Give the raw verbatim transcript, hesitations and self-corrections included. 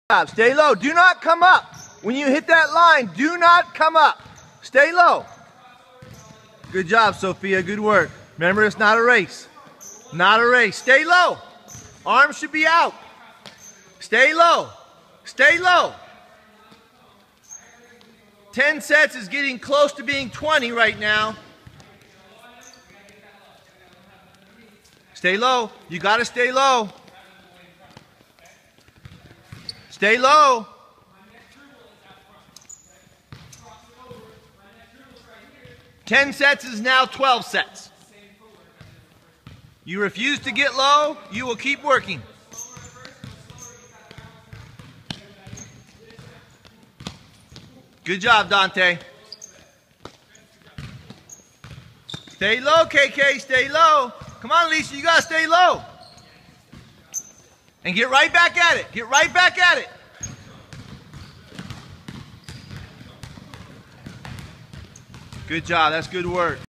Stay low. Do not come up. When you hit that line, do not come up. Stay low. Good job, Sophia. Good work. Remember, it's not a race. Not a race. Stay low. Arms should be out. Stay low. Stay low. ten sets is getting close to being twenty right now. Stay low. You got to stay low. Stay low. ten sets is now twelve sets. You refuse to get low, you will keep working. Good job, Dante. Stay low, K K, stay low. Come on, Lisa, you gotta stay low. And get right back at it. Get right back at it. Good job. That's good work.